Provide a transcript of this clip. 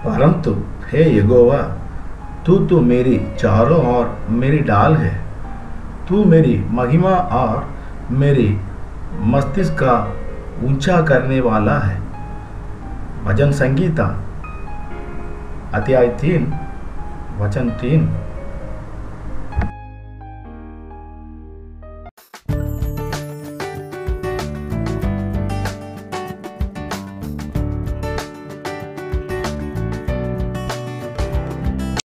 परंतु हे यहोवा, तू मेरी चारों ओर मेरी ढाल है। तू मेरी महिमा और मेरी मस्तिष्क का ऊंचा करने वाला है। भजन संगीता अध्याय 3 वचन 3।